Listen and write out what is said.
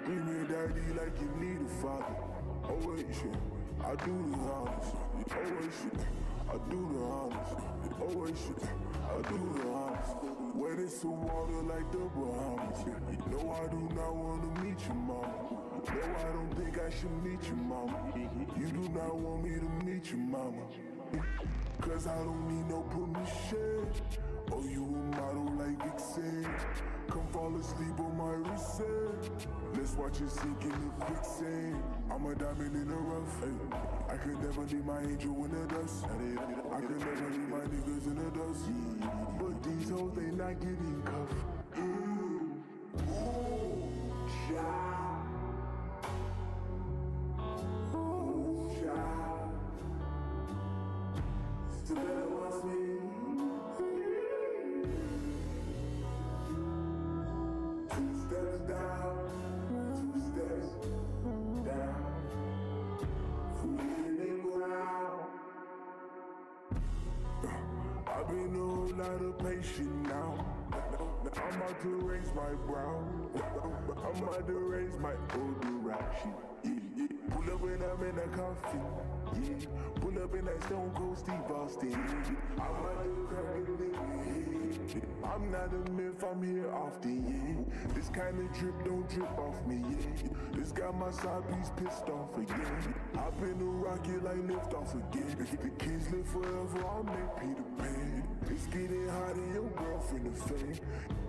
Scream your daddy like you need a father. Oh wait, shit, I do the honors. Oh wait, shit, I do the honors. Oh wait, shit, I do the honors. Wet some water like the Bahamas. No, I do not wanna meet your mama. No, I don't think I should meet your mama. You do not want me to meet your mama. Cause I don't need no permission. Oh, you a model like vixen. Come fall asleep on my wrist. Let's watch it sink in the quicksand. I'm a diamond in the rough. I could never leave my angel in the dust. I could never leave my niggas in the dust. But these hoes, they not getting cuffed. Ooh, child. Ooh, child. Still better wants me. I've been a whole lot of patient now. I'm about to raise my brow. I'm about to raise my older rap shit. Pull up when I'm in a coffin. Yeah. Pull up in that Stone Cold Steve Austin. I'm about to crack a nigga. I'm not a myth, I'm here often. Yeah. This kind of drip don't drip off me. Yeah. This got my side piece pissed off again. I've been a rocket like lift off again. The kids live forever, I'll make Peter Pan. It's getting hot in your girlfriend to fame.